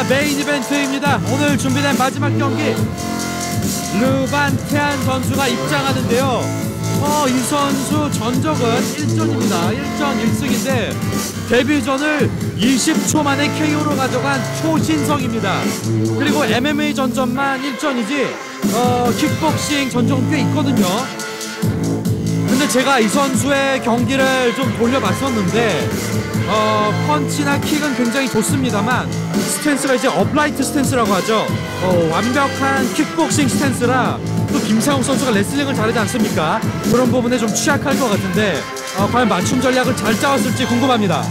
자, 메인 이벤트입니다. 오늘 준비된 마지막 경기 르반티안 선수가 입장하는데요. 이 선수 전적은 1전입니다. 1전 1승인데 데뷔전을 20초 만에 KO로 가져간 초신성입니다. 그리고 MMA 전적만 1전이지 킥복싱 전적은 꽤 있거든요. 근데 제가 이 선수의 경기를 좀 돌려봤었는데 펀치나 킥은 굉장히 좋습니다만 스탠스가 이제 업라이트 스탠스라고 하죠. 완벽한 킥복싱 스탠스라 또 김상욱 선수가 레슬링을 잘하지 않습니까? 그런 부분에 좀 취약할 것 같은데 과연 맞춤 전략을 잘 짜왔을지 궁금합니다.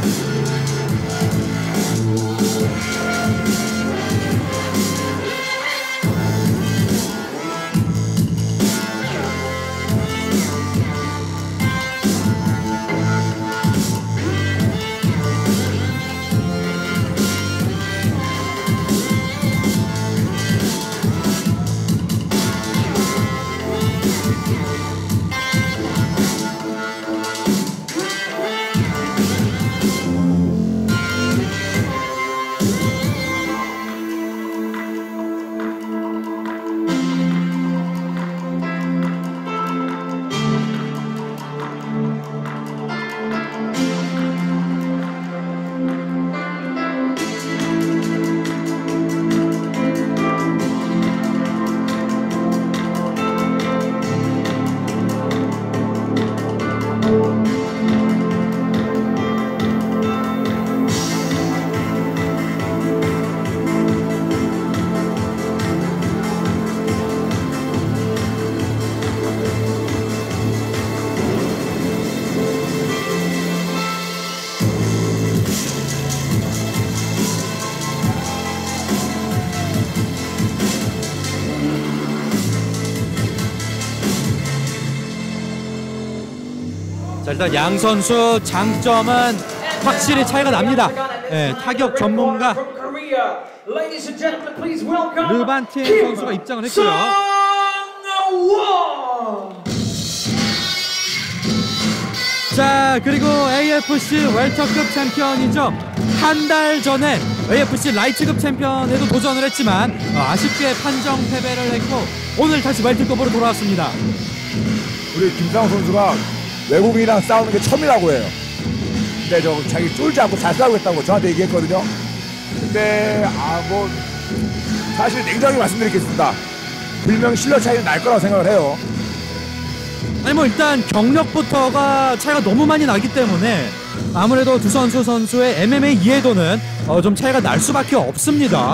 자, 일단 양 선수 장점은 확실히 차이가 납니다. 네, 타격 전문가 르반티엔 선수가 입장을 했고요. 자, 그리고 AFC 웰터급 챔피언이죠. 한 달 전에 AFC 라이트급 챔피언에도 도전을 했지만 아쉽게 판정 패배를 했고 오늘 다시 웰터급으로 돌아왔습니다. 우리 김상욱 선수가 외국인이랑 싸우는 게 처음이라고 해요. 근데 자기 쫄지 않고 잘 싸우겠다고 저한테 얘기했거든요. 근데 뭐 사실 냉정하게 말씀드리겠습니다. 분명 실력 차이는 날 거라고 생각을 해요. 아니 뭐 일단 경력부터가 차이가 너무 많이 나기 때문에 아무래도 두 선수의 MMA 이해도는 좀 차이가 날 수밖에 없습니다.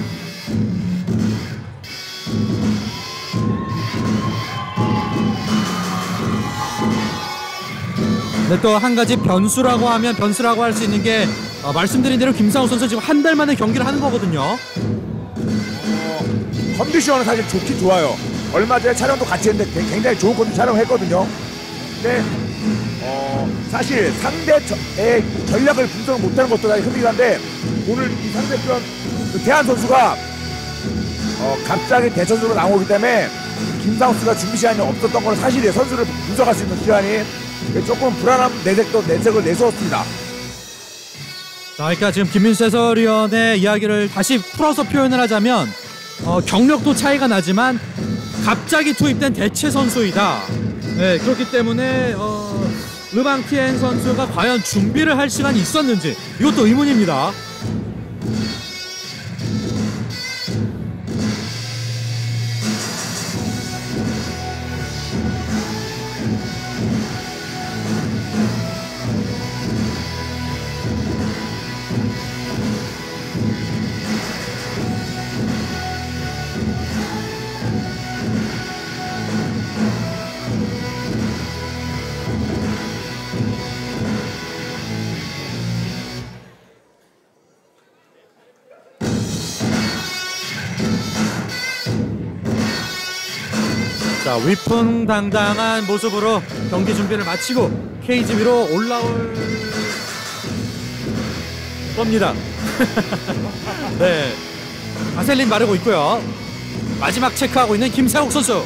근데 또 한 가지 변수라고 할 수 있는 게 말씀드린 대로 김상욱 선수 지금 한 달 만에 경기를 하는 거거든요. 컨디션은 사실 좋긴 좋아요. 얼마 전에 촬영도 같이 했는데 굉장히 좋은 컨디션 촬영했거든요. 근데 사실 상대의 전략을 분석을 못하는 것도 사실 흠이한데 오늘 이 상대편 대한 선수가 갑자기 대선수로 나오기 때문에 김상욱 선수가 준비 시간이 없었던 건 사실이에요. 선수를 분석할 수 있는 시간이 조금 불안한 내색을 내세웠습니다. 자, 그러니까 지금 김민수 해설위원의 이야기를 다시 풀어서 표현을 하자면 경력도 차이가 나지만 갑자기 투입된 대체 선수이다. 네, 그렇기 때문에 르반티엔 선수가 과연 준비를 할 시간이 있었는지 이것도 의문입니다. 자, 위풍당당한 모습으로 경기 준비를 마치고 케이지 위로 올라올 겁니다. 네, 바셀린 바르고 있고요. 마지막 체크하고 있는 김상욱 선수.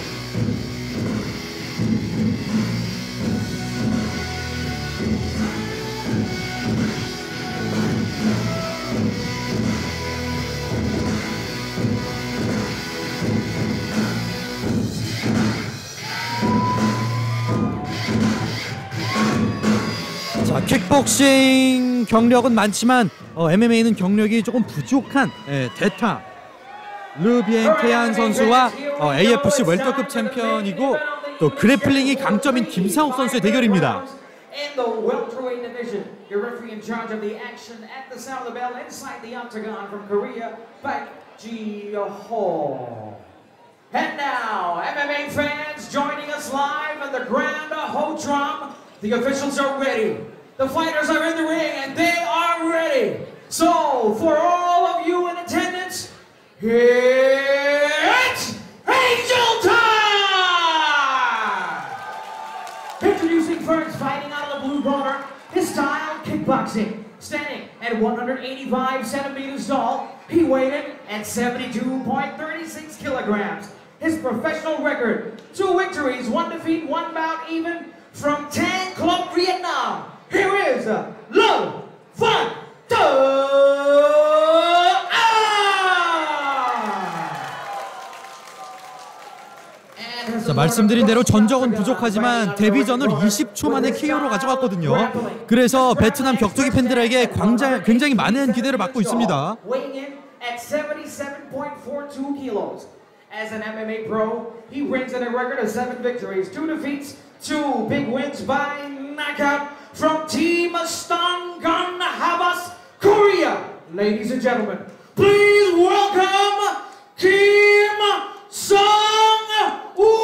자, 킥복싱 경력은 많지만 MMA는 경력이 조금 부족한 대타 르비엥 태안 선수와 AFC 웰터급 챔피언이고 또 그래플링이 강점인 김상욱 선수의 대결입니다. In the welterweight division, your referee in charge of the action at the sound of the bell inside the octagon from Korea, Park Ji-ho. And now, MMA fans joining us live at the Grand Hotram. The officials are ready. The fighters are in the ring and they are ready. So, for all of you in attendance, it's Angel time! Introducing first, fighting out of the blue corner, his style kickboxing. Standing at 185 centimeters tall, he weighed in at 72.36 kilograms. His professional record, 2 victories, 1 defeat, 1 bout even from Tan Club Vietnam. Here is Lo Phan Do. 자, 말씀드린 대로 전적은 부족하지만 데뷔전을 20초 만에 KO로 가져갔거든요. 그래서 베트남 격투기 팬들에게 굉장히 많은 기대를 받고 있습니다. As an MMA pro, he rings in a record of 7 victories, 2 defeats, 2 big wins by knockout from Team Stongun Habas, Korea. Ladies and gentlemen, please welcome Kim Sung-won.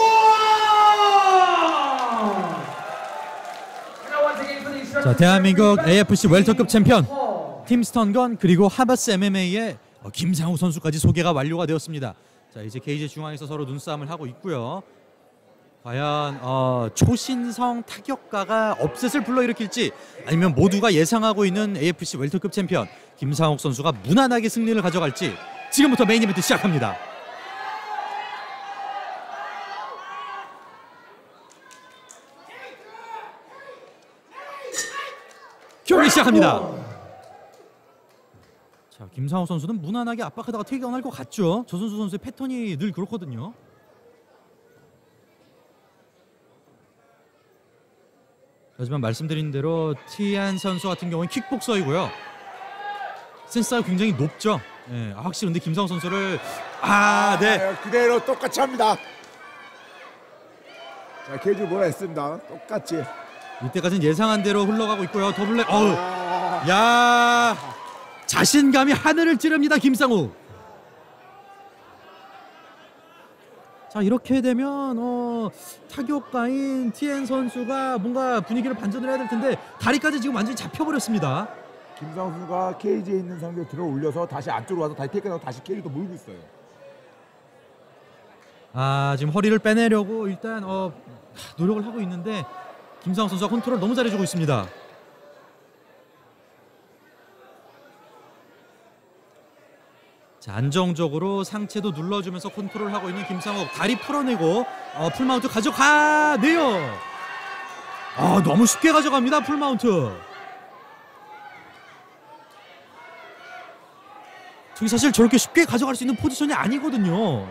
자, 대한민국 AFC 웰터급 챔피언 팀 스턴건 그리고 하바스 MMA의 김상욱 선수까지 소개가 완료가 되었습니다. 자, 이제 케이지 중앙에서 서로 눈싸움을 하고 있고요. 과연 초신성 타격가가 업셋을 불러일으킬지 아니면 모두가 예상하고 있는 AFC 웰터급 챔피언 김상욱 선수가 무난하게 승리를 가져갈지 지금부터 메인 이벤트 시작합니다. 경기 시작합니다. 자, 김상욱 선수는 무난하게 압박하다가 테이크다운할 것 같죠. 조선수 선수의 패턴이 늘 그렇거든요. 하지만 말씀드린 대로 티안 선수 같은 경우는 킥복서이고요. 센스가 굉장히 높죠. 네, 확실히 근데 김상욱 선수를 네. 그대로 똑같이 합니다. 자, 케이지 뭐라 했습니다. 똑같이. 이때까지는 예상한 대로 흘러가고 있고요. 더블랙. 야, 자신감이 하늘을 찌릅니다, 김상욱. 자, 이렇게 되면 타격가인 TN 선수가 뭔가 분위기를 반전을 해야 될 텐데 다리까지 지금 완전히 잡혀버렸습니다. 김상욱 선수가 케이지에 있는 상대를 들어 올려서 다시 안쪽으로 와서 다시 테이크다운 다시 케이지도 물고 있어요. 지금 허리를 빼내려고 일단 노력을 하고 있는데 김상욱 선수가 컨트롤 너무 잘해주고 있습니다. 자, 안정적으로 상체도 눌러주면서 컨트롤하고 있는 김상욱. 다리 풀어내고 풀마운트 가져가네요. 너무 쉽게 가져갑니다. 풀마운트. 저기 사실 저렇게 쉽게 가져갈 수 있는 포지션이 아니거든요.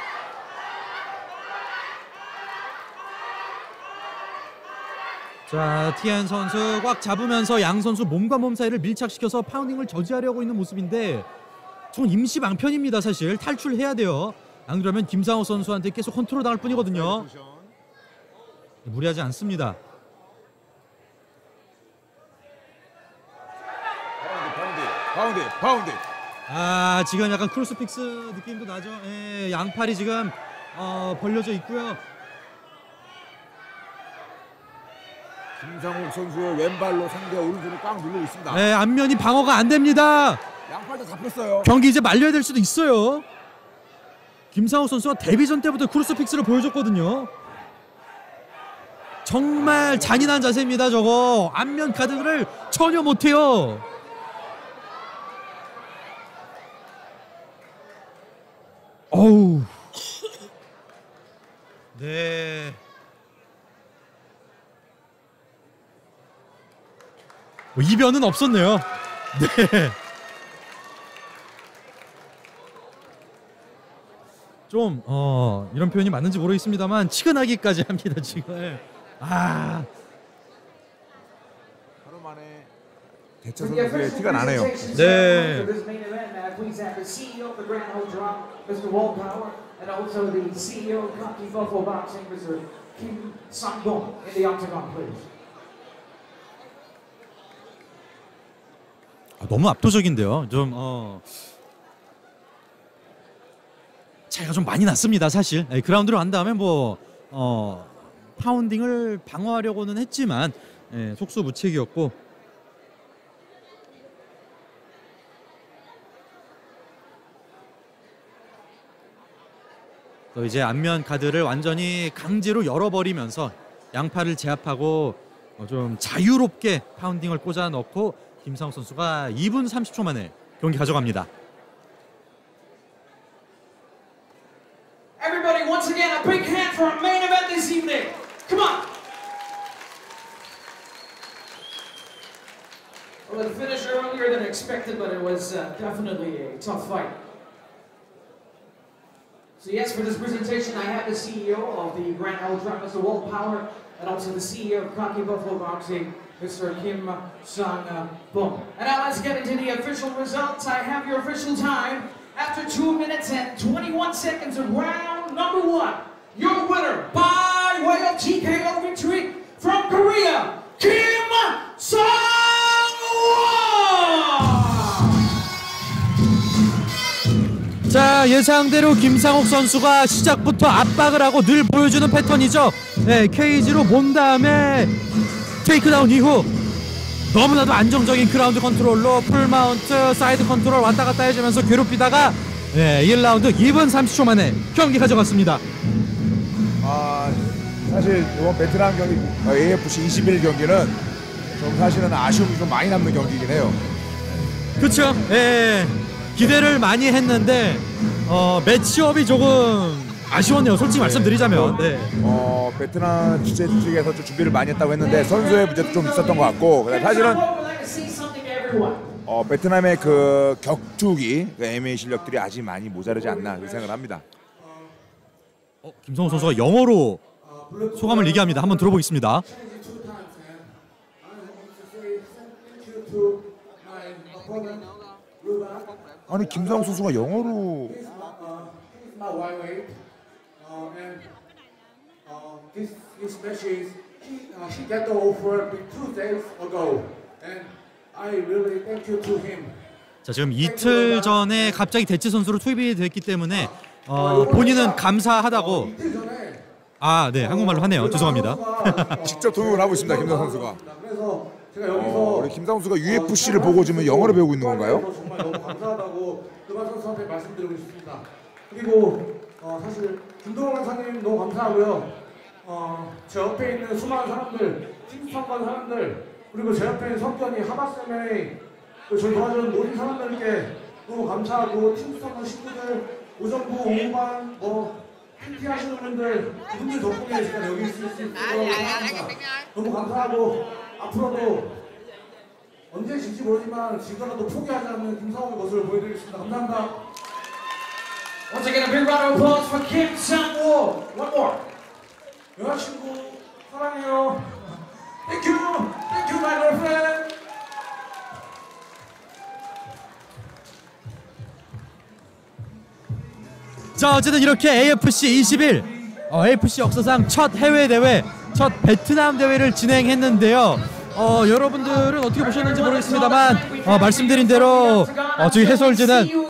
자, 티안 선수 꽉 잡으면서 양 선수 몸과 몸 사이를 밀착시켜서 파운딩을 저지하려고 있는 모습인데 전 임시 방편입니다. 사실 탈출해야 돼요. 안 그러면 김상욱 선수한테 계속 컨트롤 당할 뿐이거든요. 무리하지 않습니다. 파운드. 지금 약간 크로스픽스 느낌도 나죠. 양팔이 지금 벌려져 있고요. 김상욱 선수의 왼발로 상대 오른손을 꽉 누르고 있습니다. 네, 앞면이 방어가 안 됩니다. 양팔 다 잡혔어요. 경기 이제 말려야 될 수도 있어요. 김상욱 선수가 데뷔전 때부터 크루스픽스를 보여줬거든요. 정말 잔인한 자세입니다. 저거 안면 가드를 전혀 못해요. 어우. 네. 이변은 없었네요. 네. 좀 이런 표현이 맞는지 모르겠습니다만 치근하기까지 합니다 지금. 바로 그동안에 대처 선수의 티가 나네요. 네. 너무 압도적인데요. 좀 차이가 좀 많이 났습니다. 사실 그라운드로 간 다음에 뭐 파운딩을 방어하려고는 했지만 속수무책이었고, 또 이제 안면 가드를 완전히 강제로 열어버리면서 양팔을 제압하고 좀 자유롭게 파운딩을 꽂아 넣고 김상욱 선수가 2분 30초 만에 경기 가져갑니다. Everybody, once again, a big hand for our main event this evening. Come on. Well, it finished earlier than expected, but it was definitely a tough fight. So yes, for this presentation, I have the CEO of the Grand Ultra, Mr. Walt Power, and also the CEO of Cocky Buffalo Boxing, Mr. Kim Sang-bum. And now let's get into the official results. I have your official time. After 2 minutes and 21 seconds of round number 1, your winner by way of TKO victory from Korea, Kim Sang-won! 자, 예상대로 김상욱 선수가 시작부터 압박을 하고 늘 보여주는 패턴이죠. 케이지로 몬 다음에 테이크다운 이후 너무나도 안정적인 그라운드 컨트롤로 풀마운트, 사이드 컨트롤 왔다 갔다 해주면서 괴롭히다가 1라운드 2분 30초 만에 경기 가져갔습니다. 사실 이번 베트남 경기 AFC 21 경기는 좀 사실은 아쉬움이 좀 많이 남는 경기이긴 해요. 그렇죠. 기대를 많이 했는데 매치업이 조금 아쉬웠네요. 솔직히 말씀드리자면. 베트남 주최 측에서 좀 준비를 많이 했다고 했는데 선수의 문제도 좀 있었던 것 같고, 사실은 베트남의 그 격투기, MMA 실력들이 아직 많이 모자르지 않나 그렇게 생각을 합니다. 김성우 선수가 영어로 소감을 얘기합니다. 한번 들어보겠습니다. 아니 김상욱 선수가 영어로 This match is he got the offer 2 days ago, and I really thank you to him. 자, 지금 이틀 전에 갑자기 대체 선수로 투입이 됐기 때문에 본인은 감사하다고. 네, 한국말로 하네요. 죄송합니다. 직접 통역을 하고 있습니다. 김상욱 선수가. 그래서 제가 여기서 우리 김상욱 선수가 UFC를 보고 지금 영어를 배우고 있는 건가요? 정말 너무 감사하다고 그만 선수한테 말씀드리고 싶습니다. 그리고 사실 김동원 강사님 너무 감사하고요. 제 옆에 있는 수많은 사람들, 팀스턴관 사람들, 그리고 제 옆에 있는 석견이 하바스맨의 저희 도와주는 모든 사람들께 너무 감사하고, 팀스턴관 식구들, 오정부, 홍반, PT 하시는 분들, 그분들 덕분에 제가 여기 있을 수 있을 거라고 생각합니다. 너무 감사하고, 앞으로도 언제 질지 모르지만 지금라도 포기하지 않는 김상욱의 모습을 보여드리겠습니다. 감사합니다. Once again, a big round of applause for Kim Sang-won. One more. 여자친구 사랑해요. Thank you, my girlfriend. 자, 어쨌든 이렇게 AFC 21 AFC 역사상 첫 해외 대회, 첫 베트남 대회를 진행했는데요. 여러분들은 어떻게 보셨는지 모르겠습니다만 말씀드린 대로 저희 해설진은